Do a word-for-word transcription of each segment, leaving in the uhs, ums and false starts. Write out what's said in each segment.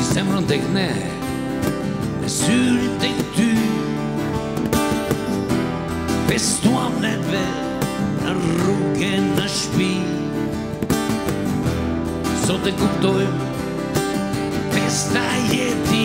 Zemrën tek ne, me syrin tek ty, festuam neve në rrugë në shtëpi. Sot e kuptojmë, festa jeti.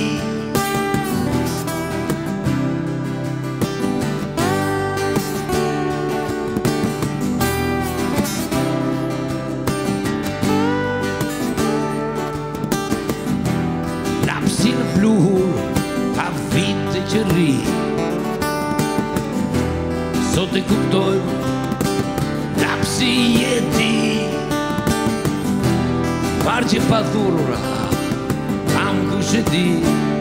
Lapsin e pluhur, pa vite që rri. Sot e kuptojmë, lapsi jeti. Parqe pa thurura, kam kush e di.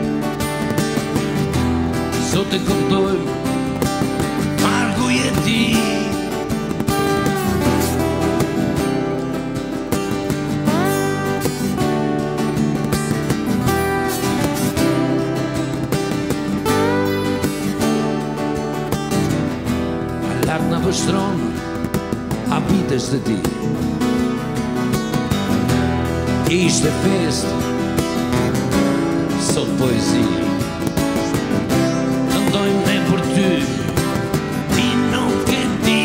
Sot e kuptojmë, margu jeti. Lart na vështron habites të ti. Ishte fest, sot poezi. Këndojmë ne për ty, ti nuk e di.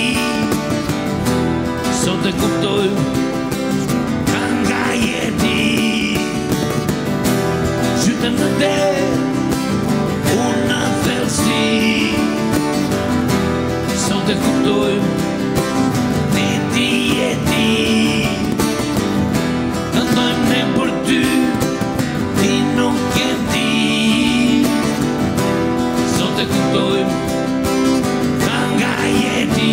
Sot e kuptojmë, kënga jeti. Qytem në der, unë në thelsi. Sot e kuptojmë, veti jeti. Këndojmë ne për ty, ti nuk e di. Sot e kuptojmë, kënga jeti.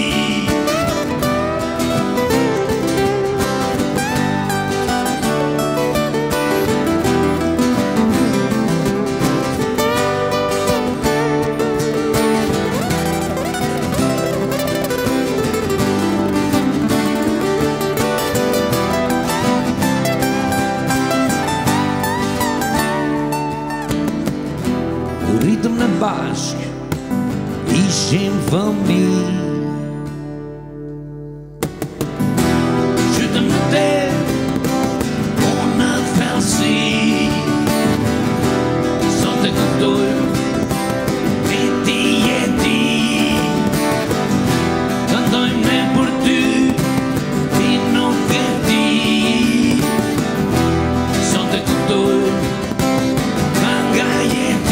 Rritëm në bashk, ishim fëmijë. Qytem në der, unë në thelsi. Sot e kuptojmë, veti jeti. Këndojmë ne për ty, ti nuk e di. Sot e kuptojmë, kënga jeti.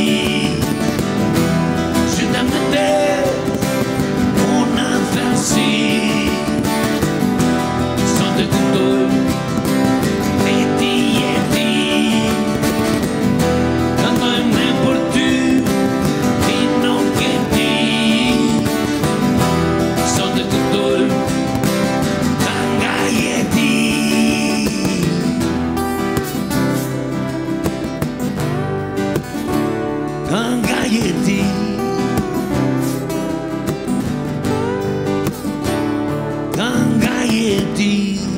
Sot e kuptojmë, veti jeti. Këndojmë ne për ty, ti nuk e di. Sot e kuptojmë, kënga jeti. Kënga jeti. Kënga jeti.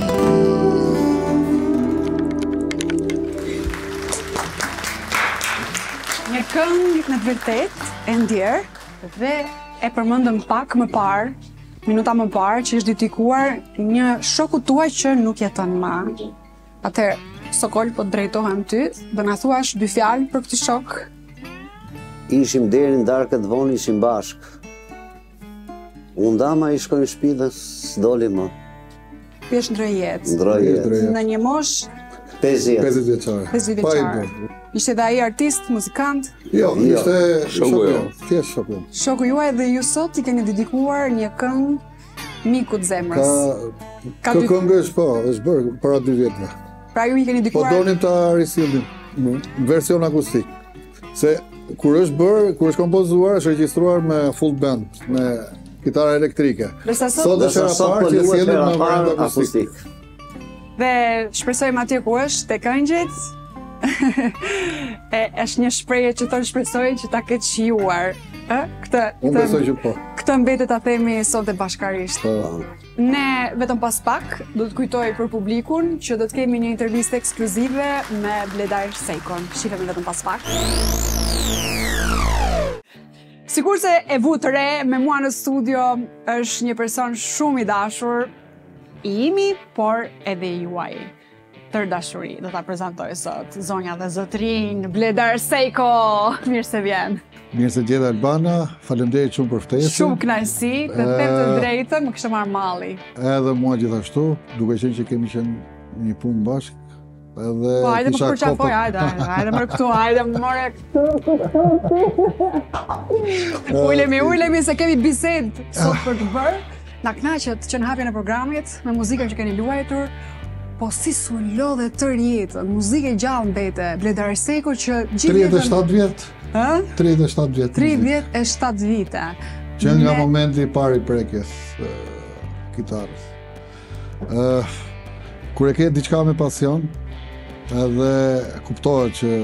Një këngë në të vërtet e ndjerë dhe e përmendëm pak më parë, minuta më parë, që është dedikuar një shoku tuaj që nuk jeton më. Atëherë, Sokol, po të drejtohem ty, do na thuash dy fjalë për këtë shok. Ishim deri në darkët vonë, ishim bashk. Unë dama i shkoj në shtëpi dhe s'doli më. Pjesh ndroj jetë. Ndroj jetë. Në një mosh pesëdhjetë. pesëdhjetë vjeçare. pesëdhjetë vjeçare. Ishte dhe ai artist, muzikant? Jo, ishte shoku jo. Thjesht shoku. Shoku juaj dhe ju sot i keni dedikuar një këngë mikut zemrës. Ka Kjo këngë është po, është bërë para dy vjetëve. Pra ju i keni Po dedikuar. donim ta risillim në version akustik. Se kur është bërë, kur është kompozuar, është regjistruar me full band, me kitara elektrike. Ndërsa sot Sot është era parë që sjellim me variant akustik. Dhe shpresojmë atje ku është te këngjet. e është një shprehje që tonë shpresojnë që ta ketë shijuar. Ë? Këtë Unë besoj që po. Këtë mbetet ta themi sot e bashkarisht. Po. Ne vetëm pas pak do të kujtoj për publikun që do të kemi një intervistë ekskluzive me Bledajr Sejkon. Shifemi vetëm pas pak. Sikur se e vu të re, me mua në studio është një person shumë i dashur, i imi, por edhe i juaj. tër dashuri. Do ta prezantoj sot zonja dhe zotrin Bledar Sejko. Mirë se vjen. Mirë se gjeta Albana, faleminderit shumë për ftesën. Shumë kënaqësi, të them të drejtën, më kishte marrë malli. Edhe mua gjithashtu, duke qenë që kemi qenë një punë bashkë. Edhe po, hajde më kisha përqafoj, kopë- hajde, hajde, hajde më këtu, hajde më more këtu. Ulemi, ulemi se kemi bisedë sot për të bërë. Na kënaqet që në hapjen e programit, me muzikën që keni luajtur, po si su lodhe tër jetën, muzikë e gjallë mbete, Bledar Sejko që gjithë tridhjetë e shtatë vjet. Ë? tridhjetë e shtatë vjet. tridhjetë e shtatë vite. Që nga Me- momenti i parë i prekjes uh, kitarës. Uh, kur e ke diçka me pasion, edhe kuptohet që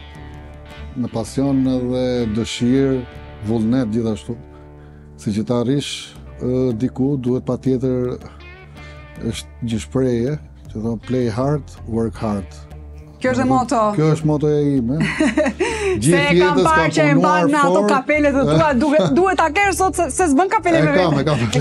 me pasion edhe dëshirë, vullnet gjithashtu, si që ta arrish uh, diku duhet patjetër është një shprehje që thonë play hard, work hard. Kjo është e moto. Kjo është motoja ime. Se e kam parë që e mban me ato kapelet të tua, duke, duhet ta kesh sot se, se s'bën kapele E me kam, vete. e kam.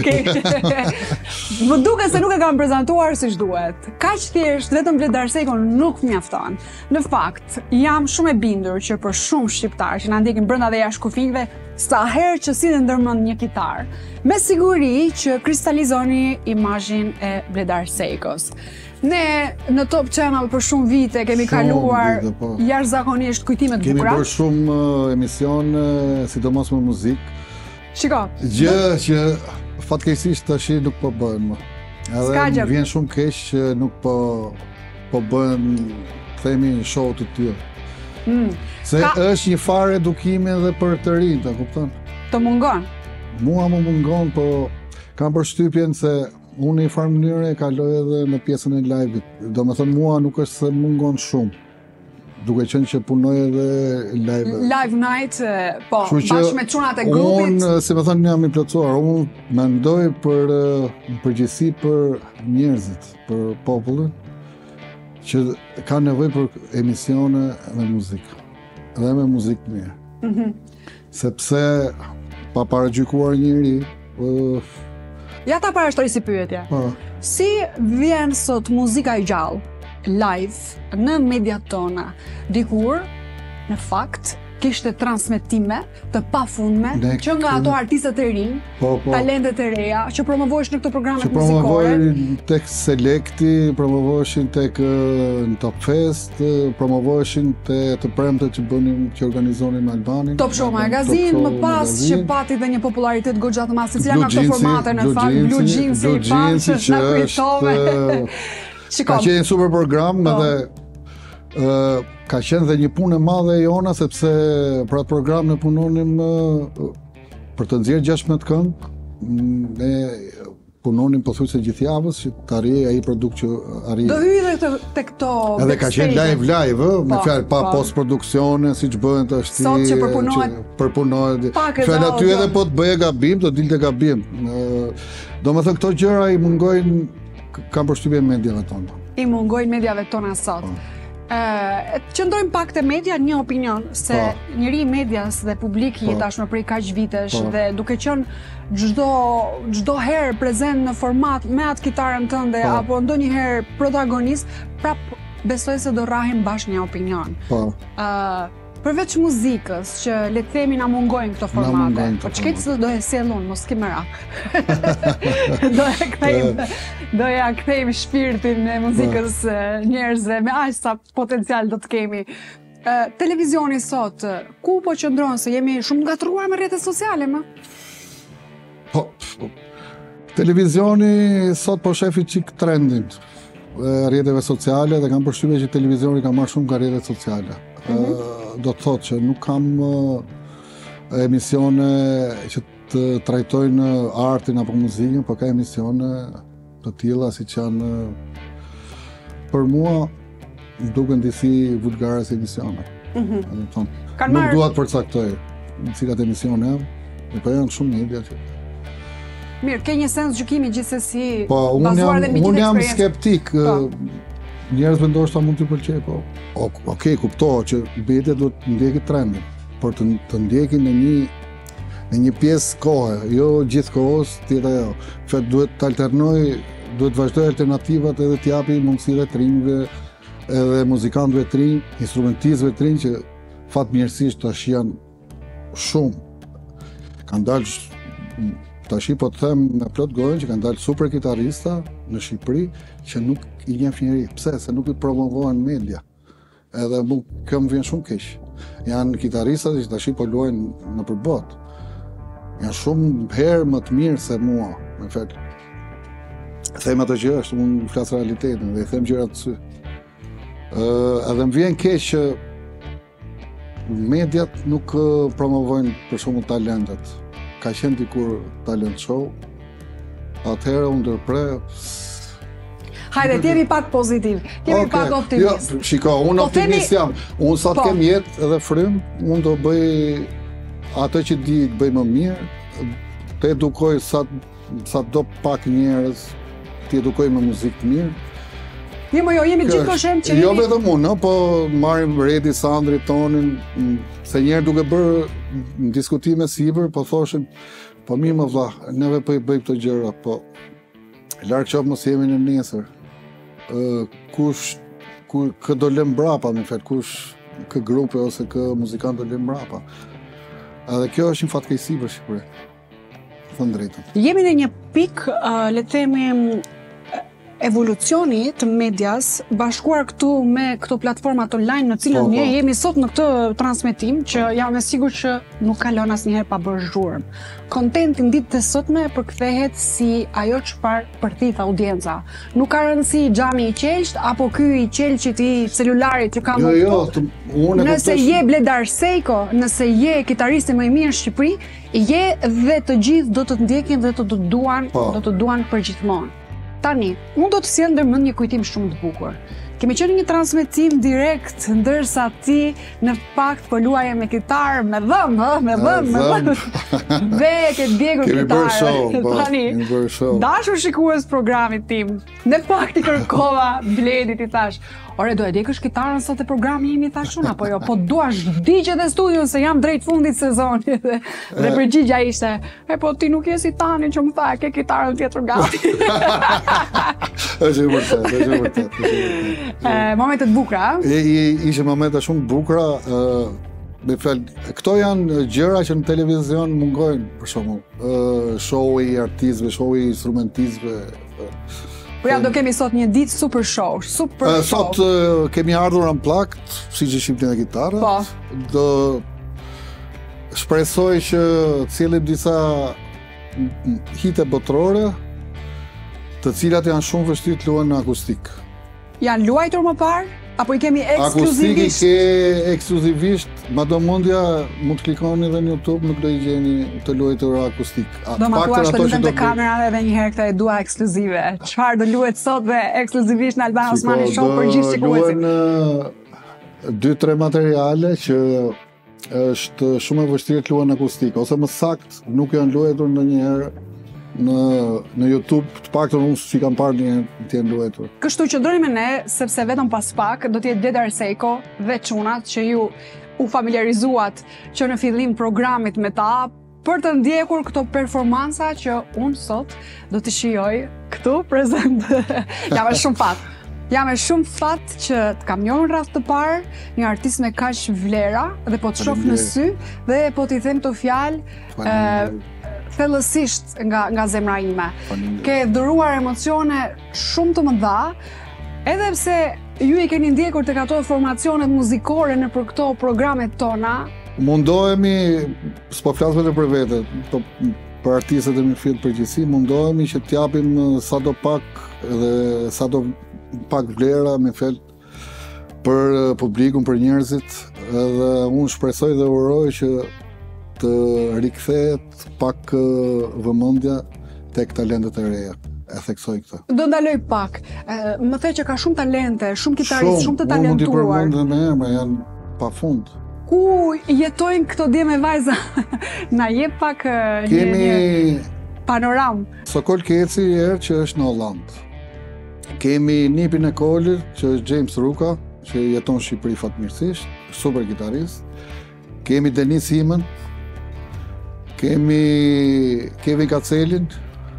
Okej. Më duket se nuk e kam prezantuar siç duhet. Kaq thjesht, vetëm Bledar Sejko nuk mjafton. Në fakt, jam shumë e bindur që për shumë shqiptarë që na ndjekin brenda dhe jashtë kufinjve, sa herë që si dhe ndërmend një kitar, me siguri që kristalizoni imazhin e Bledar Sejkos. Ne në Top Channel për shumë vite kemi Shumë kaluar vite, po. jashtëzakonisht kujtime të Kemi bukura. bërë shumë uh, emisione, sidomos me muzikë. Shiko, Gjë që fatkeqësisht tash nuk po bëhen më. S'ka Edhe gjë. më vjen shumë keq që nuk po po bëhen, themi, show të tillë. mm, Se Ka- është një farë edukimi edhe për të rinj, ta kupton? të mungon. Mua më mungon, po kam përshtypjen se unë i farë mënyre e kaloj edhe në pjesën e live-it. Do me thënë mua nuk është se mungon shumë, duke qenë që punoj edhe live. Live night, e, po, Kështu që bashkë me çunat e grupit. Unë, si më thënë, jam i plotësuar. Unë mendoj për uh, në përgjithësi për njerëzit, për popullin, që ka nevojë për emisione me muzikë. Dhe me muzikë mirë. Mhm. Sepse pa paragjykuar njëri, uh, Ja ta parashtroj si pyetje. pa, Si vjen sot muzika e gjallë, live, në mediat tona? Dikur, në fakt, kishte transmetime të pafundme, Ne që nga kë- ato artistët e rinj, po, po. talentet e reja, që promovohesh në këto Që programet muzikore. promovojnë tek Selekti, promovoheshin tek uh, në Top Fest, uh, promovoheshin te të premtet që bënin, që organizonin në Albanin. Top Show Magazine, më pas që pati dhe një popularitet goxha të madh, se cila Blue nga këto Jeansi, formate në Blue fakt Blue Jeansi, Jeansi, Blue Jeansi famshëm, që na kujtove. është, Shiko, Ka qenë super program, Po. edhe ë, ka qenë dhe një punë e madhe e jona, sepse për atë program ne punonim ë, për të nxjerrë gjashtëdhjetë këngë, m, ne punonim pothuajse gjithë javës që të arrijë ai produkt që arrijë. do hyj edhe të- te këto Edhe ka qenë backstage-e. live live, ë, me Po, fjalë pa po. post-produksione, siç bëhen tash ti. Sot që përpunohet që përpunohet. pak e Fjalë dha aty audio. edhe po të bëje gabim, do dilte gabim. Ë, Domethënë këto gjëra i mungojnë, k- kam përshtypjen mediave tona. I mungojnë mediave tona sot. Ë, qëndrojmë pak te media, një opinion se Po. njëri i medias dhe publiki Po. i tashmë prej kaq vitesh Po. dhe duke qenë çdo çdo herë prezent në format me atë kitarën tënde Po. apo ndonjëherë protagonist, prap besoj se do rrahem bashkë një opinion. Po. Ë, përveç muzikës që le të themi na mungojnë këto formate. mungojnë këto Po çka se do e sjell unë, mos ke merak. do e kthejmë, do ja kthejmë shpirtin e muzikës e, njerëzve me aq sa potencial do të kemi. Ë, televizioni sot, ku po qëndron se jemi shumë ngatruar me rrjetet sociale, më? Po. po. Televizioni sot po shefi çik trendin e rrjeteve sociale dhe kam përshtypjen që televizioni ka marrë shumë nga rrjetet sociale. Ë, do të thotë që nuk kam ë, emisione që të trajtojnë artin apo muzikën, por ka emisione të tilla siç janë ë, për mua më duken disi vulgare si emisione. Mhm. Do të thonë, Kanë nuk marrë dua të përcaktoj në cilat emisione janë, po janë shumë media që mirë, ke një sens gjykimi gjithsesi Po, unë bazuar jam, dhe mbi unë gjithë jam eksperiencën. skeptik. Po. Njerëzve ndoshta mund t'i pëlqej, po. O, Okej, kuptohet që media duhet të ndjeki trendin, por të, të ndjeki në një në një pjesë kohe, jo gjithë kohës, tjetë ajo. Fet duhet të alternoj, duhet të vazhdoj alternativat edhe t'japi mundësi dhe të rinjve edhe muzikantëve të rinj, instrumentistëve të rinj që fatmirësisht tash janë shumë. Kanë dalë tash po të them me plot gojën që kanë dalë super kitarista në Shqipëri që nuk i njeh njeri. Pse? Se nuk i promovohen media. Edhe mu kjo më vjen shumë keq. Janë kitaristat që tash po luajnë në përbot. Janë shumë herë më të mirë se mua, me fakt. Them ato që është, unë flas realitetin dhe i them gjërat të sy. Uh, edhe më vjen keq që mediat nuk uh, promovojnë për shumë talentet. Ka qenë dikur talent show, atëherë unë ndërpre. Hajde, t'jemi pak pozitiv, t'jemi okay. pak optimist. Jo, shiko, unë po optimist themi... jam. Unë sa të po. kem jetë edhe frym, unë do bëj atë që di të bëj më mirë, të edukoj sa, sa do pak njerëz, të edukoj me muzikë të mirë. Jo, jo, jemi gjithë koshëm që jemi... Jo vetëm unë, no, po marrim Redi, Sandri, Tonin, se njerë duke bërë në diskutime sipër, po thoshim, po mirë më vlla, neve po i bëj këto gjëra, po larg qoftë mos jemi në nesër. Uh, kush ku kë do lëm brapa, me fakt, kush kë grupe ose kë muzikant do lëm brapa. Edhe kjo është një fatkeqësi për Shqipërinë. Thënë drejtën. Jemi në një pikë, uh, le të themi, evolucioni të medias bashkuar këtu me këto platformat online në cilën ne jemi sot në këtë transmetim që jam e sigurt që nuk kalon asnjëherë pa bërë zhurmë. Kontenti në ditët e sotme përkthehet si ajo çfarë përthith audienca. Nuk ka rëndësi xhami i qelçt apo ky i qelçit i celularit që ka më. Jo, jo, unë nëse je Bledar Sejko, nëse je kitaristi më i mirë në Shqipëri, je dhe të gjithë do të të ndjekin dhe të të duan, do të duan përgjithmonë. Tani, unë do të sjell ndërmend një kujtim shumë të bukur. Kemi qenë një transmetim direkt, ndërsa ti në fakt po luaje me kitarë, me dhëm, me dhëm, me dhëm. Dhe ke djegur kitarë. Kemi bërë show, po, kemi bërë show. Dashur shikues programit tim, në fakt i kërkova Bledit, i thash, ore, do e djegësh kitarën sot e programi jemi, thash unë, apo jo, po duash digjet e studion se jam drejt fundit sezonit. Dhe, dhe përgjigja ishte, e po ti nuk je si Tani që më tha, ke kitarën tjetër gati. Është e vërtetë, është e vërtetë. Momentet bukura. Ishe momente shumë bukura. Me fal, këto janë gjëra që në televizion mungojnë, për shembull, show-i i artistëve, show-i i instrumentistëve. Po ja, do kemi sot një ditë super show, super show. Sot kemi ardhur unplugged, siç e shihni në gitarë. Po. Do shpresoj që cilëm disa hite botërore, të cilat janë shumë vështirë të luhen në akustik. Janë luajtur më parë? Apo i kemi ekskluzivisht? Akustik i ke ekskluzivisht, madomundja mund të klikoni edhe në YouTube, nuk do i gjeni të luajtur akustik. Do ma thuash të lutem te kamera edhe një herë këtë e dua ekskluzive. Çfarë do luhet sot dhe ekskluzivisht në Alban Osmani Show për gjithë shikuesit? Luhen dy tre materiale që është shumë e vështirë të luhen akustik, ose më saktë nuk janë luajtur ndonjëherë në në YouTube, të paktën unë si kam parë një të jenë luajtur. Kështu që ndroni me ne, sepse vetëm pas pak do të jetë Bledar Sejko dhe çunat që ju u familiarizuat që në fillim programit me ta për të ndjekur këto performanca që unë sot do të shijoj këtu prezent. Jam me shumë fat. Jam me shumë fat që të kam njohur rreth të parë një artist me kaq vlera dhe po të shoh në sy dhe po t'i them këto fjalë thellësisht nga nga zemra ime. Ke dhuruar emocione shumë të mëdha, edhe pse ju i keni ndjekur tek ato formacionet muzikore në për këto programet tona. Mundohemi, s'po flas vetëm për vete, po për artistët e Mirëfillt përgjithësi, mundohemi që t'japim sado pak dhe sado pak vlera me fjalë për publikun, për njerëzit, edhe unë shpresoj dhe uroj që të rikthehet pak vëmendja tek talentet e reja. E theksoj këtë. Do ndaloj pak. Më the që ka shumë talente, shumë kitaristë, shumë të talentuar. Shumë, unë mund t'i përmend me emra, janë pafund. Ku jetojnë këto dje me vajza? Na jep pak një, një panoram. Sokol Keci erë që është në Holland. Kemi Nipin e Kolit, që është James Ruka, që jeton në Shqipëri fatmirësisht, super kitarist. Kemi Denis Himën, kemi Kevin Kacelin,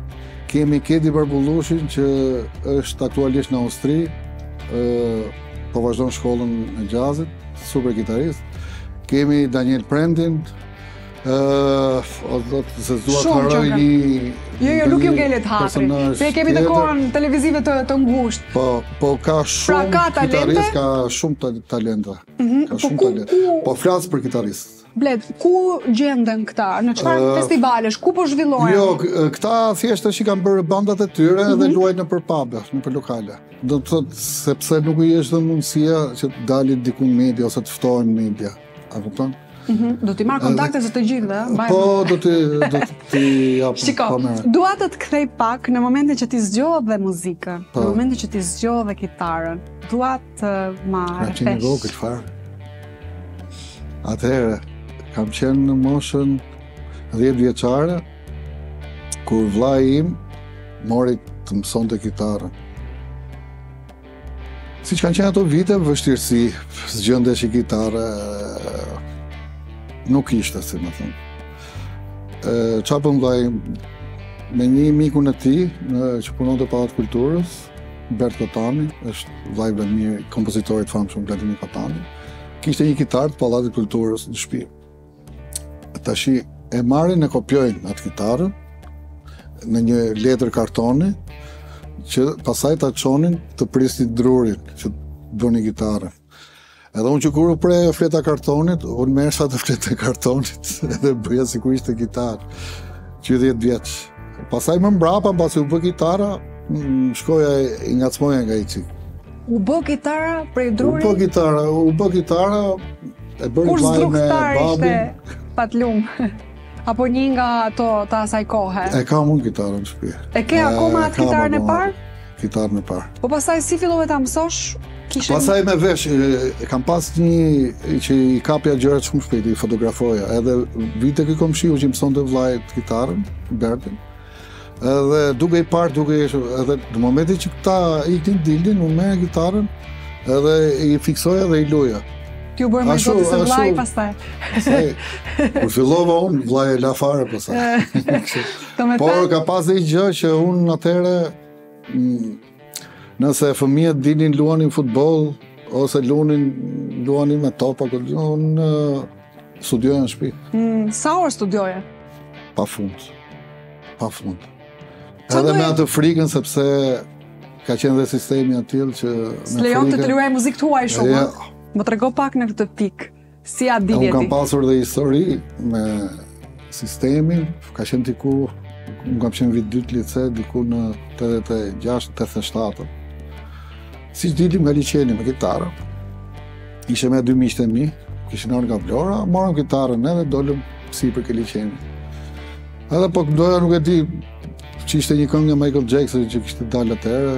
kemi Kedi Barbullushin që është aktualisht në Austri, po vazhdon shkollën e jazzit, super kitarist. Kemi Daniel Prendin, ë o do të se dua të Shumë harroj që një Jo, jo, nuk ju ngelet hatri. personazh Se e kemi të tjetër. kohën televizive të, të ngushtë. Po, po ka shumë ka talente? kitarist, ka shumë ta- talente. Ka po shumë ku- talente. ku- Po flas për kitarist. Bled, ku gjenden këta? Në çfarë Ë, festivalesh? Ku po zhvillohen? Jo, k- këta thjesht tash i kanë bërë bandat e tyre dhe luajnë në për pube, në për lokale. Do të thotë sepse nuk i është dhe mundësia që të dalin diku në media ose të ftohen në media. A kupton? Mhm, do t'i marr kontakte të të gjithëve, ë? Mbaj Po, do të do të t'i jap Shiko, pa merë. dua të të kthej pak në momentin që ti zgjodhe muzikën, Po. në momentin që ti zgjodhe kitarën. Dua të ma Ka qenë rrefesh. vogël fare. Atëherë, kam qenë në moshën dhjetë vjeçare, kur vllai im mori të mësonte kitarën. Si që kanë qenë ato vite, vështirësi, zgjëndesh i kitarë, nuk ishte, si më thëmë. Qa për vllai im, me një mikun e ti, në- që punon të Pallat Kulturës, Bert Kotani, është vllai Vladimir, kompozitorit famshëm Vladimir Kotani, kishte një kitarë të Pallatit Kulturës në shtëpi. Tashi e marrin e kopjojnë atë kitarën në një letër kartoni që pasaj ta çonin të pristit drurin që bëni gitarën. Edhe unë që kur u pre fleta kartonit, unë mersha të fleta kartonit edhe bëja si kur ishte gitarë, që dhjetë vjeç. Pasaj më mbrapa, pasi u bë gitara, mm, shkoja i ngacmoja nga i qik. U bë kitara prej U drurit? bë gitara, u bë gitara, e bëri Kur vllai me zdruktar ishte babin. Patlum? Apo një nga ato të asaj kohe? E kam unë gitarën në shtëpi. E ke akoma atë kam kitarën e akoma parë? Kitarën e parë. Po pastaj si fillove ta mësosh? Kishe Pasaj me vesh, e, e kam pas një që i kapja gjërat shumë shpejt, i fotografoja. Edhe vite kë kom shiu që i mësonte vllai kitarën, Bertin. Edhe duke i parë, duke i edhe në momentin që këta iknin dilin, unë merr gitarën edhe i fiksoja dhe i luja. Ti u bërë më Ashtu, zoti se vllai ashtu. pastaj. Pastaj, kur fillova unë, vllai e la fare pastaj. Do me Por thënë, ka pas dhe një gjë që unë atëherë, mm, nëse fëmijët dinin luanin futboll ose luanin luanin me topa, unë uh, studioja në shtëpi, mm, sa orë studioje? pa fund. Pa fund. Qa Edhe me doje- atë frikën sepse ka qenë dhe sistemi atyll që me S'lejon të të luaj muzikë tuaj shumë. Ja. ë? Më trego pak në këtë pikë. Si a Unë dilje kam ti? pasur dhe histori me sistemin, ka qenë diku, unë kam qenë vit dytë lice, diku në tetëdhjetë e gjashtë, tetëdhjetë e shtatë. Si që dilim nga liçeni me kitarë, ishe me dy miqtë e mi, kishin arë nga Vlora, morëm kitarën edhe dolëm si për ke liçeni. Edhe po këndoja nuk e di, që ishte një këngë nga Michael Jackson që kishte dalë atëherë,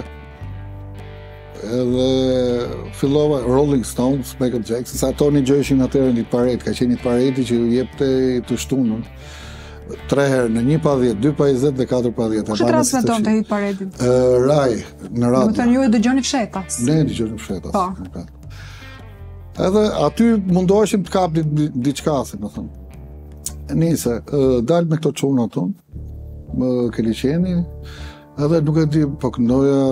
edhe fillova Rolling Stones, Michael Jackson, sa ato një gjëshin atëherë një paret, ka qenë një pareti që jepte të shtunën, tre herë, në një pa dhjetë, dy pa njëzet dhe katër pa dhjetë. Kush e transmeton të hit paretin? Raj, në Do radio. të thënë ju e dëgjoni fshetas. Ne e dëgjojmë fshetas. Po. në kat. Edhe aty mundoheshim të kapnim di- diçka, si më thëmë. Nise, ë, dalë me këto çuna tonë, më ke liçeni, edhe nuk e di, po këndoja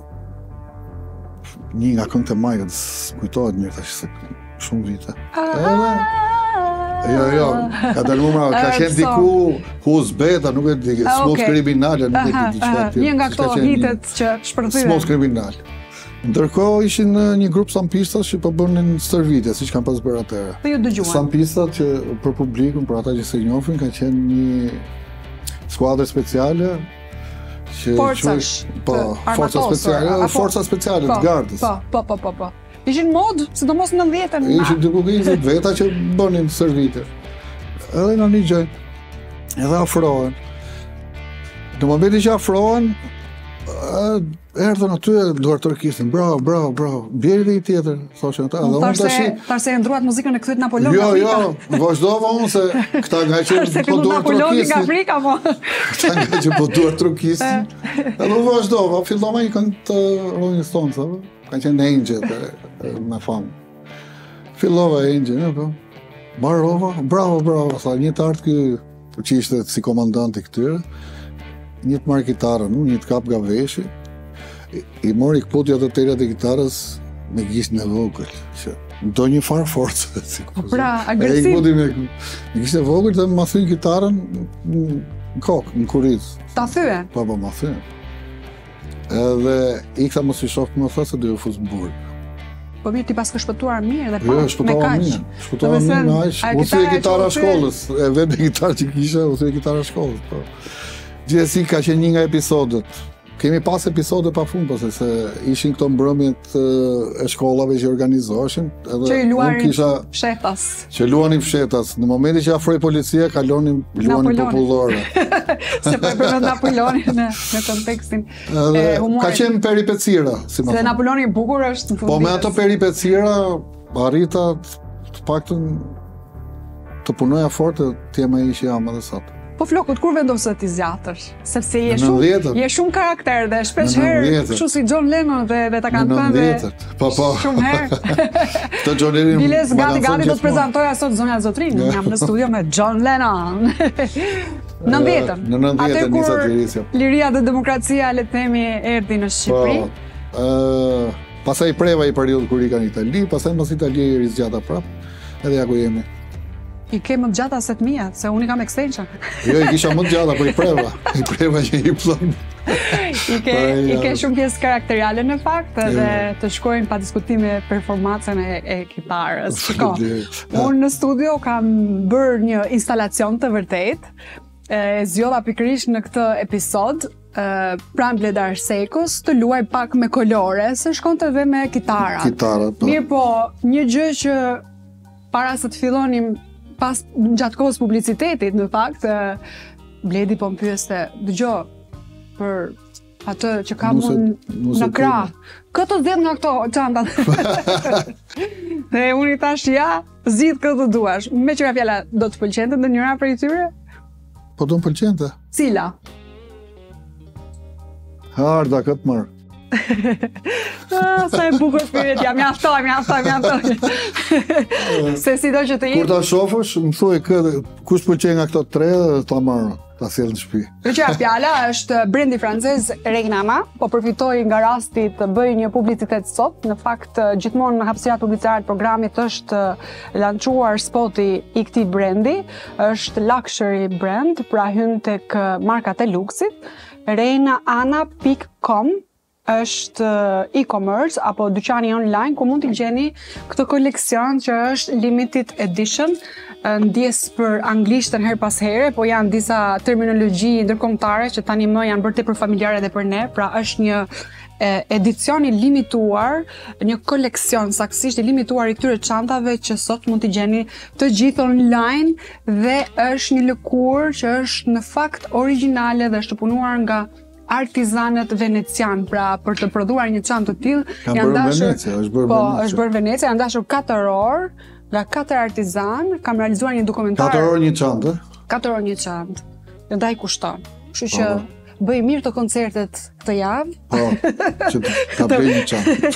një nga këngët e Majkët, s'kujtohet mirë tash se shumë vite. Edhe, jo, jo, ka dalë numra, ka E, qenë so. diku Huzbeta, nuk e di, Ah, Smos okay. Kriminale, nuk e Aha, di diçka aha, tjetër. një nga S'ka këto qenë një- hitet që shpërthyen. Smos Kriminal. Ndërkohë ishin uh, një grup sampistas që po bënin stërvitje, siç kanë pas bërë atëherë. Po ju dëgjuan. Sampistat që për publikun, për ata që se njohin, ka qenë një skuadër speciale që Forcash, quhej- po, të forca armatosur, speciale, apo- forca speciale Po, të gardës. Po, po, po, po, po. Ishin mod, sidomos në nëntëdhjetën. Ishin diku njëzet veta që bënin stërvitje. Edhe në një gjë, edhe afrohen. Në momentin që afrohen, ë, erdhën aty e duar turkistin, bravo, bravo, bravo, bjeri dhe i tjetër, thoshin ata, edhe unë Tharse, tashi, tharse e ndruat muzikën e kthjet Napoleon jo, nga Afrika. jo, vazhdova unë se këta nga që Tharse po fillu duar Napoleoni nga turkistin, Afrika, po. këta nga që po duar turkistin, edhe unë vazhdova, fillova një këngë të Rolling Stones, apo? Ka qenë Angel e, e, me famë. Fillova Angel, e, po. Barova, bravo, bravo, sa një të artë ky, që ishte si komandanti këtyre, një të marrë kitarën, një të kap nga veshi, i, i mori këputja të terat e kitarës me gishtin e vogël, që do një farë forcë. Si Pra, agresiv. E me, me gishtin e vogël dhe ma thyn gitarën në kokë, në kuriz. Ta thyen? Po, po, ma thyn. Edhe i këta mos i shofë më thë se dhe ju fuzë në burg. Po mirë, ti pas ka shpëtuar mirë dhe pa Jo, me shpëtova kaq. mirë, shpëtova mirë me aq. U thye gitara shkollës, e vetë gitarë që kisha, u thye gitara shkollës, po. Gjithsesi ka qenë një nga episodet. Kemi pas episode pa fund, pse se ishin këto mbrëmjet e shkollave që organizoheshin, edhe Që i unë luanin kisha fshetas. që luanin fshetas. Në momentin që afroi policia, kalonin luanin Napoleoni. popullore. Se po e përmend Napoleonin në, në kontekstin e Edhe humorit. ka qenë peripecira, si më Se thon. Napoleoni i bukur është në fund Po me ditës. ato peripecira arrita të paktën të punoja fort e të jem ai që jam edhe sot. Po flokut, kur vendosë ti zjatësh? Sepse je Në shumë, nëntëdhjetat. je shumë karakter dhe shpesh Në herë, nëntëdhjetat. kështu si John Lennon dhe, dhe ta Në kanë thënë dhe nëntëdhjetat. Po, po. shumë herë. Këtë John Lennon Biles ma gati kanë gati thënë do të gjithmonë. prezantoja sot zonja Zotrin, jam në studio me John Lennon. nëntëdhjetën. Në nëntëdhjetën Atë nisa kur lirisja. liria dhe demokracia, le të themi, erdhi në Shqipëri. Po, ë, pastaj preva i periudhë kur i kanë Itali, pastaj mos Itali i rizgjata prapë, edhe ja ku jemi. I ke më të gjata se të mia, se unë i kam extension. Jo, i kisha më të gjata, po i preva, i preva që i plën. I ke, Po, i ja. ke shumë pjesë karakteriale në fakt dhe të shkojnë pa diskutime performancën e, e kitarës. Shiko, unë në studio kam bërë një instalacion të vërtet, e zgjodha pikërisht në këtë episod, Uh, pranë Bledar Sekos të luaj pak me kolore, se shkonte edhe me kitara. Kitara, po. Mirë po, një gjë që para se të fillonim pas gjatë kohës publicitetit, në fakt, uh, Bledi po më pyeste, dëgjoj, për atë që kam Nuse- unë nuse në krah. Këto zgjedh nga këto çantat. Dhe unë i thash ja, zgjidh këtë duash. Me qëra fjala, do të pëlqente ndonjëra prej tyre? Po do më pëlqente. Cila? Harda këtë mërë. Ah, sa e bukur pyetja, mjaftoj, mjaftoj, mjaftoj. Se sido që të Kur jetë, ta shofësh, më thuaj këtë, kush pëlqen nga këto tre, ta marrë, ta sjell në shtëpi. në qëra fjala është brendi francez Regnama, po përfitoi nga rasti të bëj një publicitet sot. Në fakt, gjithmonë në hapësirat publicitare të programit është lançuar spoti i këtij brendi, është luxury brand, pra hyn tek markat e luksit. reinaana pikë com është e-commerce apo dyqani online ku mund t'i gjeni këtë koleksion që është limited edition, ndjes për anglishtën her pas here, po janë disa terminologji ndërkombëtare që tani më janë bërë tepër familjare edhe për ne, pra është një e, edicion i limituar, një koleksion saktësisht i limituar i këtyre çantave që sot mund t'i gjeni të gjithë online dhe është një lëkurë që është në fakt origjinale dhe është punuar nga artizanët venecian, pra për të prodhuar një çantë të tillë Ka bërë Venecia, është bërë po, Venecia. është bërë Venecia, janë dashur katër orë nga katër artizan, kam realizuar një dokumentar. Katër orë një çantë. Katër orë një çantë. Dhe ndaj kushton. Kështu që Po, bëj mirë të koncertet këtë javë, Po, që të- ta bëj një çantë.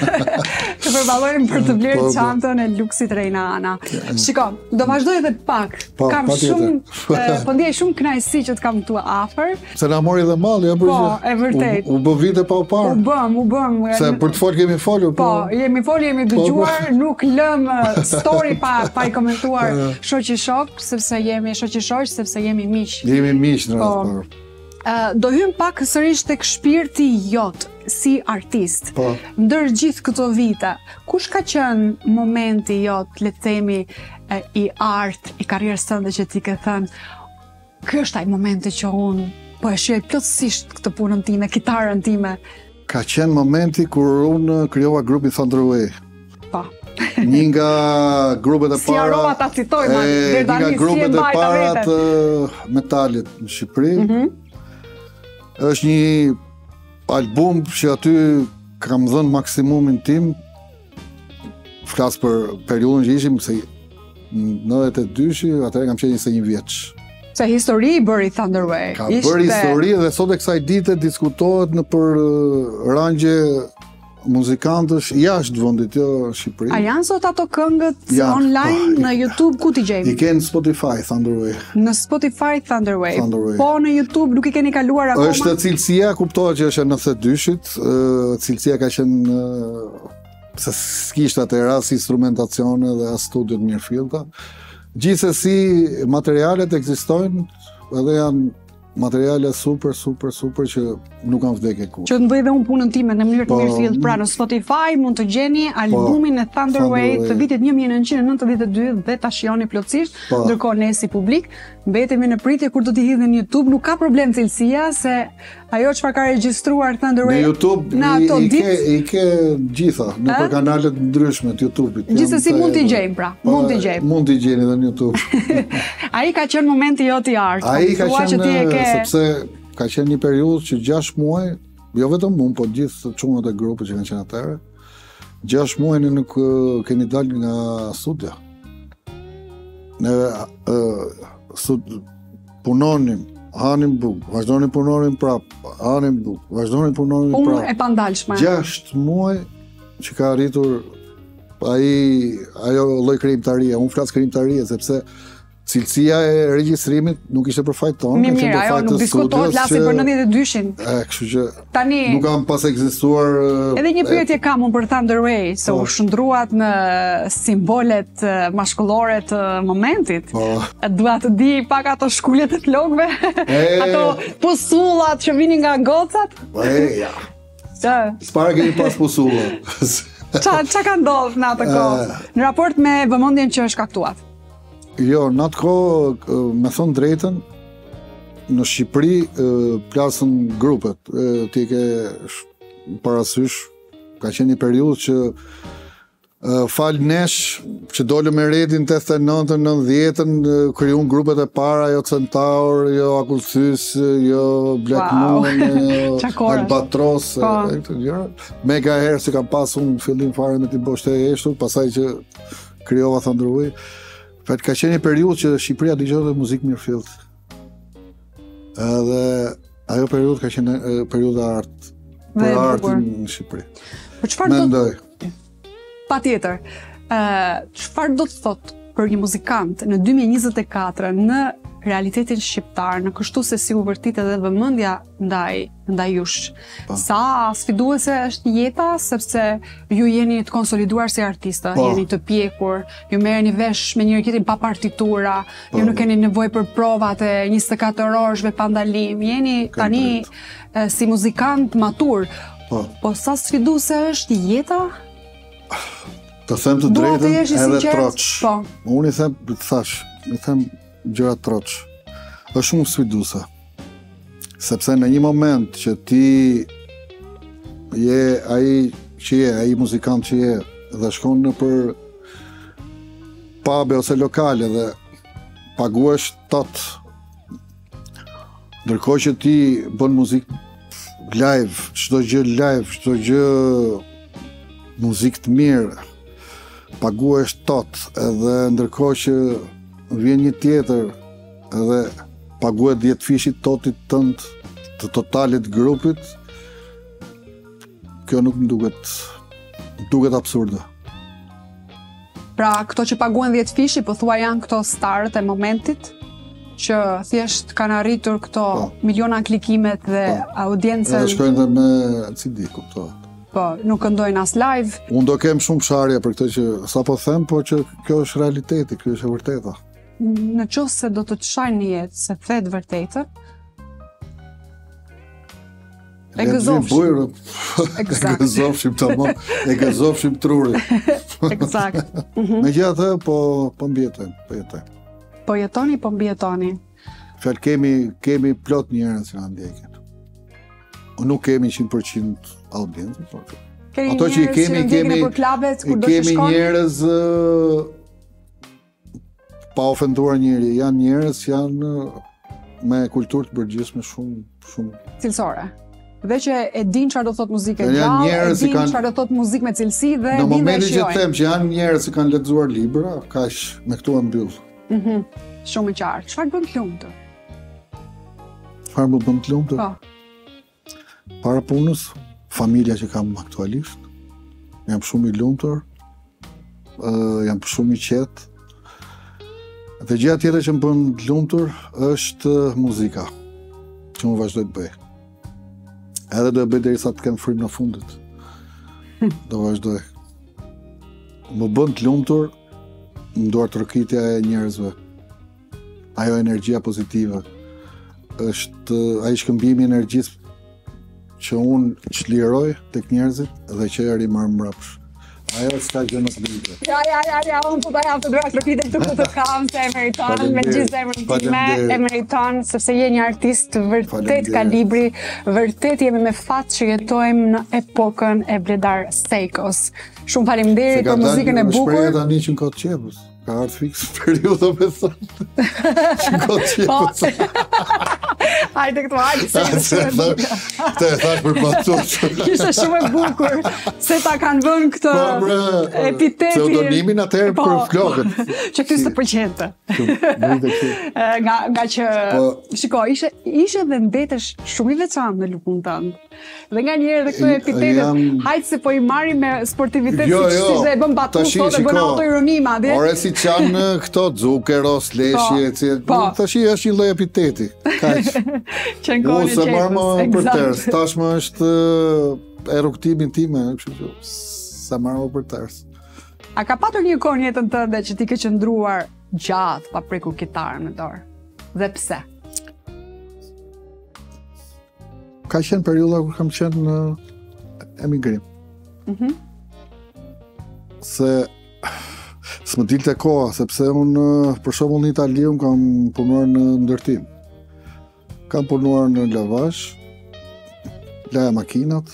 të përballojmë për të blerë Po, po. çantën e luksit Reinaana. Shiko, do vazhdoj edhe pak. Po, kam patjetër. shumë, e, po ndjej shumë kënaqësi që të kam këtu afër. Se na mori dhe malli, ja për Po, që- e vërtet. U, u bë vite pa u U parë. bëm, u bëm. Se për të folë kemi folur, Po, jemi foli, jemi dëgjuar, nuk lëm uh, story pa pa i komentuar shoqi shok, sepse jemi shoqi shoq, sepse jemi miq. Jemi miq në Po. rast parë. Uh, do hym pak sërish tek shpirti jot si artist. Po. Ndër gjithë këto vite, kush ka qenë momenti jot, le të themi, e, i art, i karrierës tënde që ti ke thënë, ky është ai momenti që unë po e shijoj plotësisht këtë punën time, kitarën time. Ka qenë momenti kur unë krijova grupin Thunderway. Po. Një nga grupet e Si para. harrova ta citoj, ma, e, deri Një tani, nga si e grupet e mbajta para veten. të metalit në Shqipëri. Mhm. Është një album që aty kam dhënë maksimumin tim. Flas për periudhën që ishim se në nëntëdhjetë e dy-shi, atëherë kam qenë njëzet e një vjeç. Se histori i bëri Thunderway. Ka bërë histori dhe sot e kësaj dite diskutohet në për uh, rangje muzikantësh jashtë vendit, jo në Shqipëri. A janë sot ato këngët Janë, online po, në YouTube, ku t'i I gjejmë? kenë Spotify, Thunderway. Në Spotify Thunderway. Thunderway. Po në YouTube nuk i keni kaluar akoma? Është cilësia, kuptohet që është e nëntëdhjetë e dyshit, ë, cilësia ka qenë ë, se s'kishte atëherë as instrumentacione dhe as studio të mirë fillta. Gjithsesi materialet ekzistojnë edhe janë materiale super, super, super që nuk kanë vdekje kurrë. Që të bëj dhe unë punën time në mënyrë të mirë fill, pra në Spotify mund të gjeni albumin e Thunderwave të vitit një mijë nëntëqind e nëntëdhjetë e dy dhe ta shihoni plotësisht, ndërkohë ne si publik mbetemi në pritje kur do t'i hidhin në YouTube, nuk ka problem cilësia se ajo çfarë ka regjistruar Thunderwave në YouTube në ato i, i, ke, ditë i ke gjitha në për kanalet ndryshme të YouTube-it. Gjithsesi mund t'i gjejmë pra, mund t'i gjejmë. Mund t'i gjeni edhe në YouTube. Ai ka qenë momenti jot i artë. Ai ka që ti e qenë ke sepse ka qenë një periudhë që gjashtë muaj, jo vetëm unë, po gjithë çunat e grupit që kanë qenë atëherë, gjashtë muaj ne nuk uh, kemi dalë nga studia. Ne uh, stud, punonim, hanim buk, vazhdonim punonim prap, hanim buk, vazhdonim punonim prap. Unë e pandalshme. Gjashtë muaj që ka arritur ai ajo lloj krijimtarie. Unë flas krijimtarie sepse cilësia e regjistrimit nuk ishte për fajt tonë. Mirë, mirë, ajo nuk diskutohet lasi për nëntëdhjetë e dyshin. E, kështu që Tani, nuk kam pas ekzistuar. Edhe një pyetje kam unë për Thunderwave, se u shndruat në simbolet mashkullore të momentit. Dua të di pak ato shkullet e flokëve, ato pusullat që vinin nga gocat. E, ja. S'para kemi pas pusullat. Qa, qa ka ndodhur në atë kohë, në raport me vëmendjen që është shkaktuar? Jo, në atë kohë, me thonë drejtën, në Shqipëri plasën grupet. Ti ke parasysh, ka qenë një periudhë që falë nesh, që dolëm me redin tetëdhjetë e nëntën, nëntëdhjetën, krijuan grupet e para, jo Centaur, jo Akullthys, jo Black Moon, jo Albatros, këto gjëra. Mega herë që kam pasur në fillim fare me t'i boshte e eshtur, pasaj që krijova Thunderwave. Fat ka qenë një periudhë që Shqipëria dëgjonte muzikë mirë fillt. Edhe ajo periudhë ka qenë periudha art për artin në Shqipëri. Por çfarë do Mendoj. Patjetër. Ë, çfarë do të thotë për një muzikant në dy mijë e njëzet e katër në realitetin shqiptar, në kështu se si u vërtit edhe vëmendja ndaj ndaj jush. Sa sfiduese është jeta, sepse ju jeni të konsoliduar si artistë, jeni të pjekur, ju merreni vesh me njëri tjetrin pa partitura, ju nuk keni nevojë për provat e njëzet e katër orëve pa ndalim, jeni tani e, si muzikant matur. Po. Po sa sfiduese është jeta? Të them të Dua të drejtën jesh i edhe sinqert. troç. Po. Unë i them, të thash, i them gjëra troç. Është shumë sfiduese. Sepse në një moment që ti je ai që je, ai muzikant që je, dhe shkon në për pube ose lokale dhe paguash tot, ndërkohë që ti bën muzikë live, çdo gjë live, çdo gjë muzikë të mirë, paguash tot, edhe ndërkohë që vjen një tjetër edhe paguhet dhjetë fishit totit tënd të totalit grupit, kjo nuk më duket, më duket absurde. Pra, këto që paguhen dhjetë fishi, po thua janë këto starët e momentit, që thjesht kanë arritur këto miliona klikimet dhe audiencën. Edhe shkojnë dhe me C D, kuptohet. Po, nuk këndojnë as live. Unë do kem shumë sharje për këtë që sa po them, po që kjo është realiteti, kjo është e vërteta. Në qoftë se do të të shajnë një jetë se the të vërtetën, e gëzofshim. E gëzofshim tamam, e gëzofshim trurin. Eksakt. Megjithatë, po po mbjetojmë, po jetojmë. Po jetoni, po mbjetoni. Fjalë kemi kemi plot njerëz që na ndjekin. Nuk kemi njëqind përqind audiencë, por Keni ato që i njerëz kemi, që ndjekin kemi, nëpër klubet kur do të kemi shkoni? njerëz ë, pa ofenduar njëri, janë njerëz që janë me kulturë të përgjithshme shumë shumë Cilësore. Dhe që e din çfarë do thotë muzikë e Janë gjallë, e njerëz që din kanë- çfarë do thotë muzikë me cilësi dhe Në din dhe momentin që shijojnë. them që janë njerëz që kanë lexuar libra, kaq me këtu e mbyll. Mhm. Shumë i qartë. Çfarë bën të lumtur? Çfarë më bën të lumtur? Po. Para punës, familja që kam aktualisht, jam shumë i lumtur, ë jam shumë i qetë. Dhe gjëja tjetër që më bën të lumtur është muzika, që më vazhdoj të bëj. Edhe do e bëj derisa të kem frym në fundit. Do vazhdoj. më bën të lumtur nduartërkitja e njerëzve. Ajo energjia pozitive. Është ai shkëmbimi i energjisë që unë çliroj tek njerëzit dhe që e rimarr mbrapsht. Ajo s'ka gjë më të mirë. Ja, ja, ja, ja, unë po ta jap të nduartërkitje këtu ku të kam, se e meriton, me gjithë zemrën time, e meriton, sepse je një artist vërtet kalibri, vërtet jemi me fat që jetojmë në epokën e Bledar Seikos. Shumë faleminderit për muzikën e bukur. Shpreh tani që në kohë qepës. Ka ardhur fiks periudha me thonë. Që në kohë qepës. Hajde këtu, hajde se Këtë e thash për patush. Ishte shumë e bukur se ta kanë vënë këtë epiteti. Pseudonimin atëherë për flokët. Që ty s'të pëlqente. Nga nga që shiko, ishe ishe dhe mbetesh shumë i veçantë në lukun tënd. Dhe nga njerë dhe këto epitetet, hajtë se po i marri me sportivitet si që si dhe e bëm batu, sot e bën autoironi madje. Ore si që janë këto Zukeros, Leshje, tashi është një lloj epiteti. Kaq. Që në kohën e qepës. Marrë më për tërës, eksakt. tashmë është e rrugtimin time, kështu që sa marrë më për tërës. A ka patur një kohë në jetën tënde që ti ke qëndruar gjatë pa prekur kitarën në dorë? Dhe pse? Ka qenë periudha kur kam qenë në emigrim. Mhm. Se s'më dilte koha, sepse unë për shembull në Itali unë kam punuar në ndërtim. Kam punuar në lavash, laja makinat,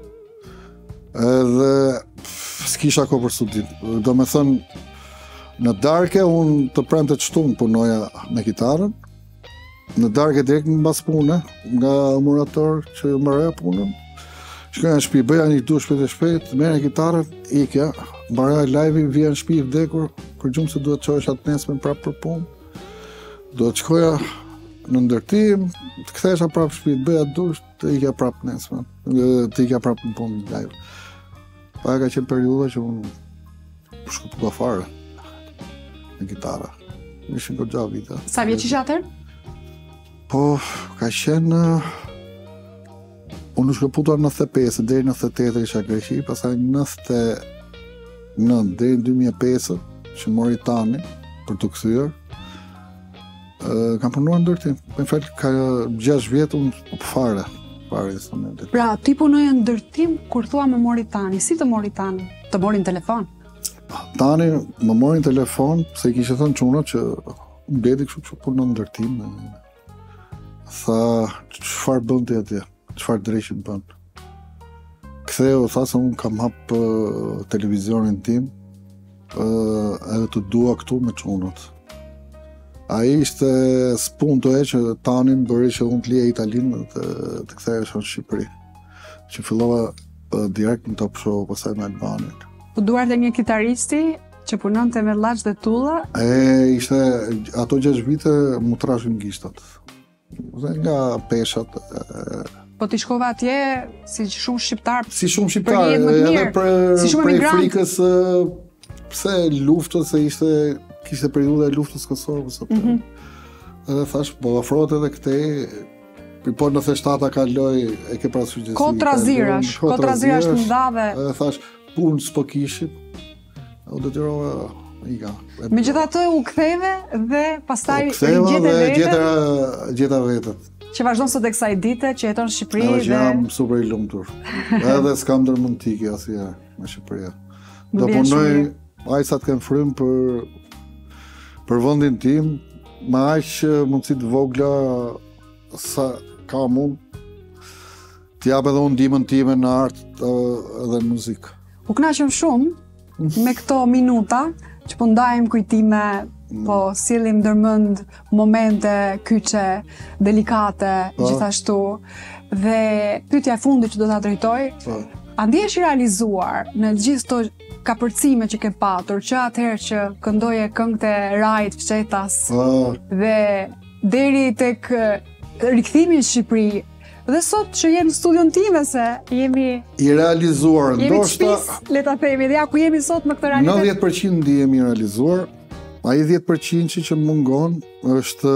edhe s'kisha kohë për studim. Do me thënë, në darke unë të premte të shtunë punoja me kitarën, në darke direkt në bas pune, nga murator që më reja punën, shkoja në shtëpi, bëja një du shpejt e shpejt, merja kitarën, ikja, mbaroja live-i, vija në shtëpi vdekur, kur gjumë se duhet qohesh atë nesme prapë për punë. Do të shkoja në ndërtim, të kthesha prapë në shtëpi, të bëja dush, të ikja prapë nesme, të ikja prapë në punë live. Pa ka qenë periudha që unë shkutua fare në kitara. Ishin goxha vite. Sa vjeç ishe atëherë? Po, ka qenë... Unë shkëputar në nëntëdhjetë e pesë, deri në nëntëdhjetë e tetë isha Greqi, pastaj nëntëdhjetë e nëntë deri në dy mijë e pesë, që mori tani për të kthyer. Kam punuar në ndërtim. Me fal ka gjashtë vjet unë fare, fare instrumentet. Pra, ti punoje në ndërtim kur thua më mori tani. Si të mori tani? Të morin telefon? Tani më morin telefon, se i kishe thënë çuna që mbeti kështu që punon në ndërtim. Tha, çfarë bën ti atje? Çfarë drejshin bën? Ktheu, tha se unë kam hap uh, televizionin tim, uh, edhe të dua këtu me çunat. Ai ishte spunto e që tani më bëri që unë të lije Italinë të, të kthehesh në Shqipëri. Që fillova uh, direkt në Top Show, pastaj në Albanië. Po duart e një kitaristi që punonte me llaç dhe tulla. E ishte ato gjashtë vite mu trashin gishtat. Nga peshat. E, Po ti shkova atje si shumë shqiptar. Si shumë shqiptar, për jetë më të edhe mirë, për, si shumë prej emigrant. frikës pse luftës, se ishte kishte periudha e luftës Kosovës atë. Mhm. Edhe thash, po afrohet edhe këtej, po në theshtata kaloj, e ke parasysh që Kot razirash, kot razirash të ndave. Edhe thash, punë s'po kishim. U detyrova ika. Megjithatë u ktheve dhe pastaj U ktheva gjete dhe vetën, gjeta gjeta vetët. që vazhdon sot e kësaj dite që jeton në Shqipëri Edhe që dhe jam super i lumtur. Edhe s'kam ndërmend të ikja asnjëherë në Shqipëri. Do Më vjen punoj shumë aq sa të kem frymë për për vendin tim, me aq mundësi të vogla sa kam unë, të jap edhe unë ndihmën time në art edhe në muzikë. U kënaqem shumë me këto minuta që po ndajmë kujtime, po sillim ndërmend momente kyçe, delikate, Po. gjithashtu. Dhe pyetja e fundit që do ta drejtoj, Po. a ndihesh i realizuar në gjithë këto kapërcime që ke patur, që atëherë që këndoje këngët e Rajt Fshetas Po. dhe deri tek eh, rikthimi në Shqipëri, dhe sot që je në studion time se jemi I realizuar, jemi të ndoshta shtëpis, le ta themi, dhe ja ku jemi sot me këtë realitet. nëntëdhjetë përqind ndihemi i realizuar, ai dhjetë përqind që më mungon është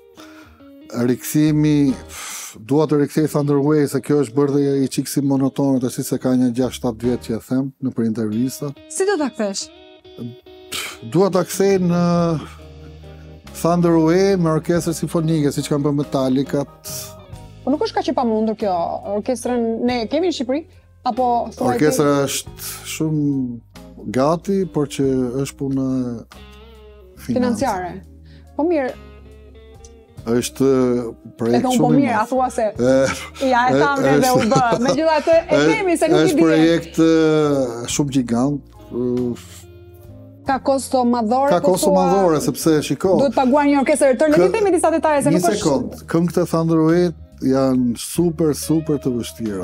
rikthimi, dua të rikthej Thunderway, se kjo është bërë dhe i çik si monotone, tash se ka një gjashtë shtatë vjet që e them në për intervista. Si do ta kthesh? dua ta kthej në Thunder Way me orkestrë simfonike, siç kanë bërë Metallicat. Po nuk është kaq e pamundur kjo, orkestrën ne kemi në Shqipëri apo thuaj ti? Orkestra është shumë gati, por që është punë financiare. Po mirë, është projekt edhe unë shumë po i mirë, a madh. thua se Eh, ja e tham eh, edhe u është- bë. Megjithatë e kemi se nuk i Është di. projekt eh, shumë gjigant. eh, Ka kosto madhore. Ka po kosto thua, madhore sepse shiko. Duhet paguar një orkestër tërë. Le Kë- të themi disa detaje se Një nuk është. sekond, këngët e Thunder Way janë super super të vështira.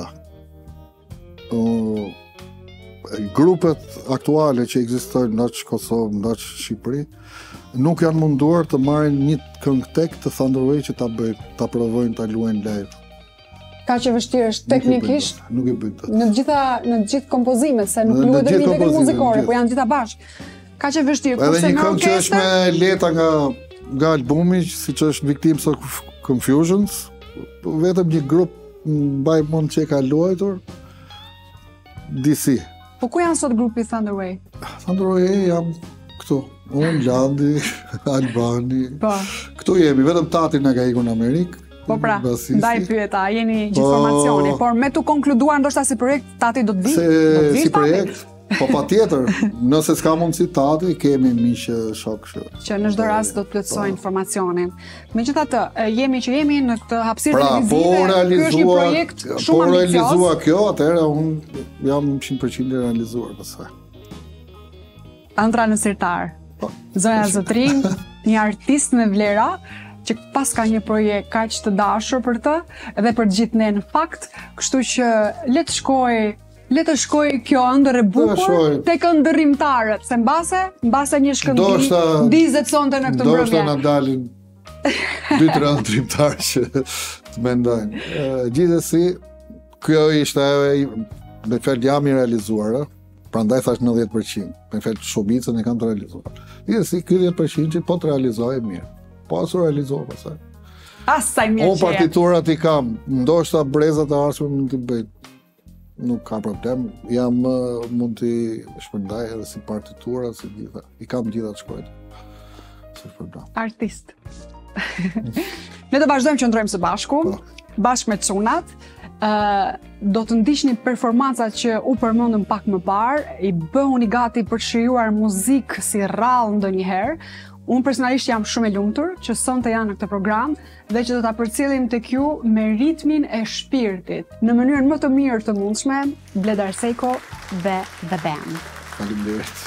O, grupet aktuale që ekzistojnë ndaq Kosovë, ndaq Shqipëri, nuk janë munduar të marrin një këngë tek të Thunder Way që ta bëjnë, ta provojnë ta luajnë live. Ka që vështirë është teknikisht. Nuk e bëjnë dot. Në të gjitha në të gjithë kompozimet, se nuk Në- në luhet gjithë vetëm teknikë kompozimet, muzikore, në po janë gjitha bashkë. Ka që vështirë, Edhe kurse një me këngë që është orkestër me leta nga nga albumi, siç është Victims of Confusions, vetëm një grup mbaj mund që e ka luajtur D C. Po ku janë sot grupi Thunderway? Thunder Way jam këtu. Unë, Landi, Albani. Po. Këtu jemi, vetëm tati na ka ikur në Amerikë. Po pra, basisti. ndaj pyeta, jeni gjithë Po. formacioni, por me tu konkluduar ndoshta si projekt, tati do të vi? Se Do të vi si tati? projekt, po patjetër, nëse s'ka mundësi tati, kemi miqë shok që. Që në çdo rast do të plotësojnë informacionin. Megjithatë, e, jemi që jemi në këtë hapësirë Pra, televizive. po Ky është një realizua, projekt po shumë ambicioz. realizua kjo, atëherë unë jam njëqind për qind i realizuar pastaj. Andra Nësirtar, Po. zonja Zotrin, një artist me vlera, që pas ka një projekt kaq të dashur për të dhe për të gjithë ne në fakt, kështu që le të shkoj Le të shkoj kjo ëndër e bukur shkoj. tek ëndërrimtarët, se mbase, mbase një shkëndrim Ndoshta- dizet sonte në këtë Ndoshta na mbrëmje. dalin dy tre ndrimtarë që të mendojnë. E, Gjithsesi, kjo ishte ajo, me fjalë jam i realizuar, ë. Prandaj thash nëntëdhjetë përqind. Me fjalë shumicën e kam të realizuar. Gjithsesi, ky dhjetë përqind që po të realizoj mirë. Po asu realizoj pastaj. Asaj mirë Unë që je. partiturat i kam, ndoshta brezat e ardhshme mund t'i bëj. Nuk ka problem, jam uh, mund t'i shpërndaj edhe si partitura, si gjitha. I kam gjitha të shkojtë. S'është problem. Artist. Ne të vazhdojmë që ndrojmë së bashku, Po. bashkë me çunat. Ë do të ndiqni performancat që u përmendëm pak më parë, i bëhuni gati për të shijuar muzikë si rrallë ndonjëherë. Unë personalisht jam shumë e lumtur që sonte janë në këtë program dhe që do ta përcjellim tek ju me ritmin e shpirtit, në mënyrën më të mirë të mundshme, Bledar Sejko dhe The Band. Faleminderit.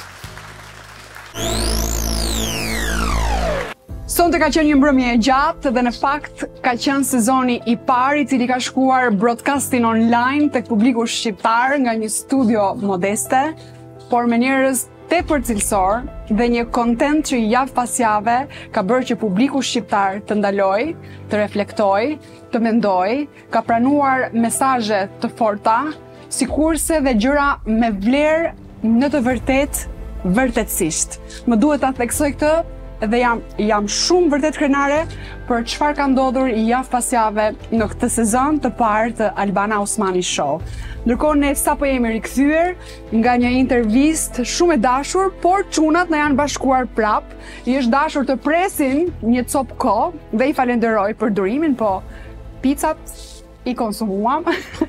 Sonte ka qenë një mbrëmje e gjatë dhe në fakt ka qenë sezoni i parë i cili ka shkuar broadcasting online tek publiku shqiptar nga një studio modeste, por me njerëz tepër cilësor dhe një content që javë pas jave ka bërë që publiku shqiptar të ndaloj, të reflektoj, të mendoj, ka pranuar mesazhe të forta, sikurse dhe gjëra me vlerë në të vërtet, vërtetësisht. Më duhet ta theksoj këtë dhe jam, jam shumë vërtet krenare për çfarë ka ndodhur javë pas jave në këtë sezon të parë të Albana Osmani Show. Ndërkohë ne sapo jemi rikthyer nga një intervistë shumë e dashur, por çunat na janë bashkuar prap. I është dashur të presin një copë kohë dhe i falenderoj për durimin, po picat i konsumuam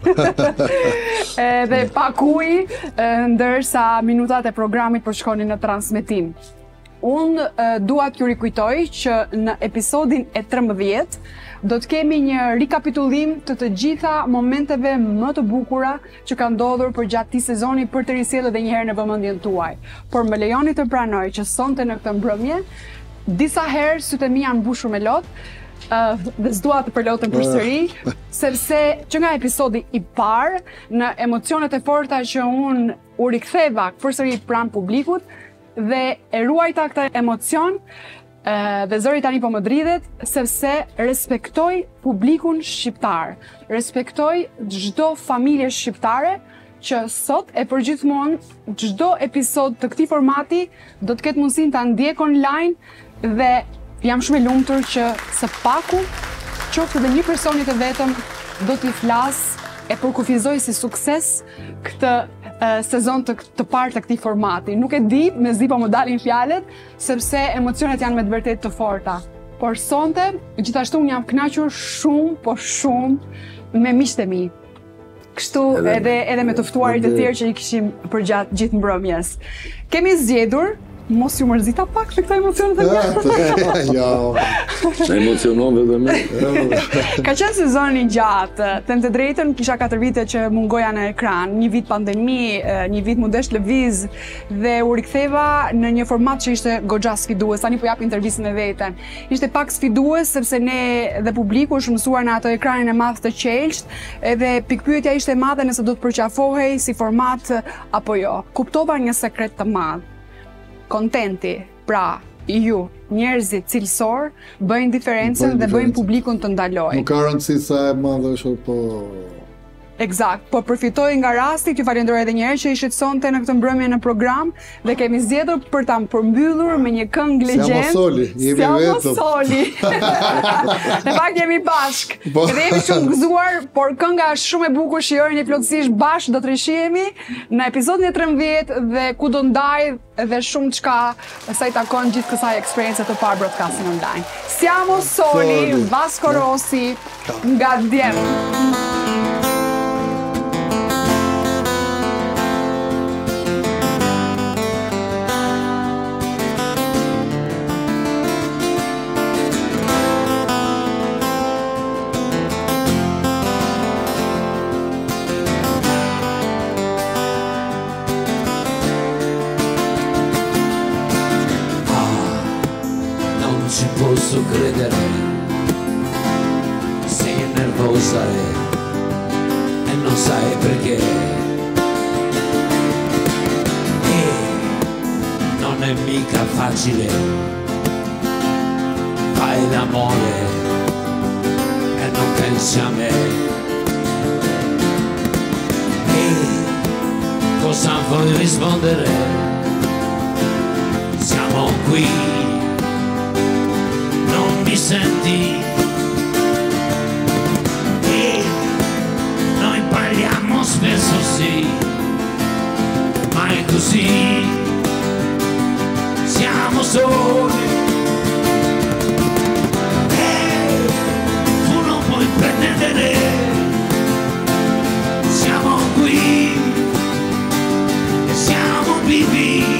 edhe pa ujë, ndërsa minutat e programit po shkonin në transmetim. Unë uh, dua t'ju rikujtoj që në episodin e trembëdhjetë do të kemi një rikapitullim të të gjitha momenteve më të bukura që kanë ndodhur për gjatë këtij sezoni për të risjellë edhe një herë në vëmendjen tuaj. Por më lejoni të pranoj që sonte në këtë mbrëmje disa herë sytë e mi janë mbushur me lot, uh, dhe s'dua të përlotem përsëri, sepse që nga episodi i parë në emocionet e forta që unë u riktheva përsëri pranë publikut, dhe e ruajta këtë emocion uh, dhe zëri tani po më dridhet sepse respektoj publikun shqiptar, respektoj çdo familje shqiptare që sot e përgjithmonë çdo episod të këtij formati do të ketë mundësinë ta ndjek online dhe jam shumë e lumtur që së paku qoftë edhe një personi të vetëm do t'i flas e përkufizoj si sukses këtë uh, sezon të, të parë të këtij formati. Nuk e di, me zi po më dalin fjalët, sepse emocionet janë me të vërtetë të forta. Por sonte, gjithashtu unë jam kënaqur shumë, po shumë me miqtë e mi. Kështu edhe, edhe, edhe me të ftuarit e tjerë që i kishim përgjatë gjithë mbrëmjes. Kemi zgjedhur, mos ju mërzita pak me këta emocionet e mia. Ja. Sa emocionove dhe me. Ka qenë sezoni gjatë, them të drejtën, kisha katër vite që mungoja në ekran, një vit pandemi, një vit mundesh lëviz dhe u riktheva në një format që ishte goxha sfidues. Tani po jap intervistën e veten. Ishte pak sfidues sepse ne dhe publiku është mësuar në ato ekranin e madh të qelçt, edhe pikpyetja ishte e madhe nëse do të përqafohej si format apo jo. Kuptova një sekret të madh. Kontenti, pra ju, njerëzit cilësor, bëjnë diferencën dhe bëjnë publikun të ndalojë. Nuk ka rëndësi sa e madhe është, po... Eksakt, po përfitoj nga rasti, t'ju falenderoj edhe një herë që ishit sonte në këtë mbrëmje në program dhe kemi zgjedhur për ta përmbyllur me një këngë legjend. Siamo soli, jemi vetëm. Siamo soli. Në fakt jemi bashk. Po. Dhe jemi shumë gëzuar, por kënga është shumë e bukur, shijojeni plotësisht bashk do të rishihemi në episodin e trembëdhjetë dhe ku do ndaj dhe shumë çka sa i takon gjithë kësaj eksperiencë të parë broadcasting online. Siamo soli, Soli. Vasco Rossi nga Djem. Ci posso credere, sei nervosa e, e non sai perché. E non è mica facile, fai l'amore e non pensi a me. E cosa vuoi rispondere? Siamo qui. Mi senti e noi parliamo spesso sì, ma è così, siamo soli e tu non puoi pretendere, siamo qui e siamo vivi.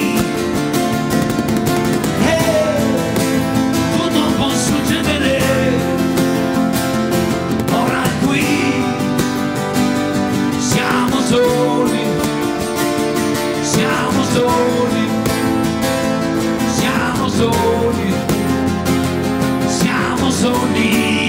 Soli, siamo soli, siamo soli, siamo soli.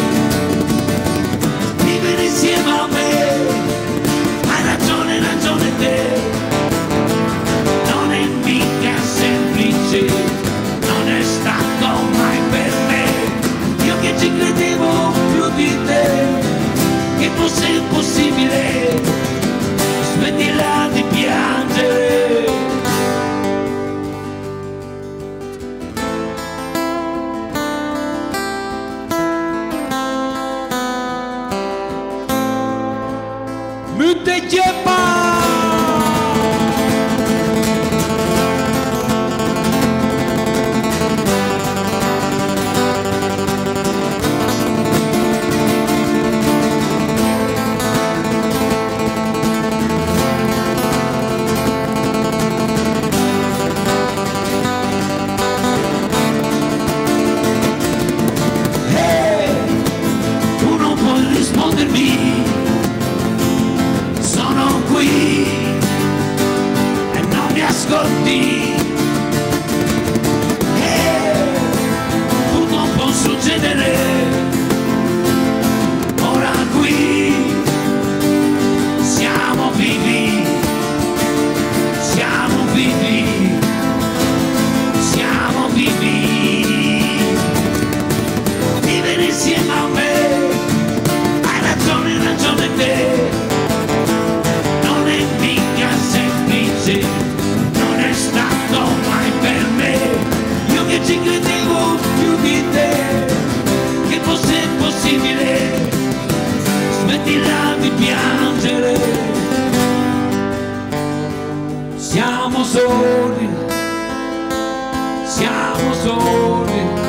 Vivere insieme a me, hai ragione, ragione te. Non è mica semplice, non è stato mai per me. Io che ci credevo più di te, che fosse impossibile. Smettila di piangere. Müttekepa. Sono qui e non mi ascolti e tutto può succedere ora qui siamo vivi, siamo vivi, siamo vivi. Vivere insieme a me, hai ragione, ragione te. Non è mica semplice, non è stato Siamo soli, siamo soli.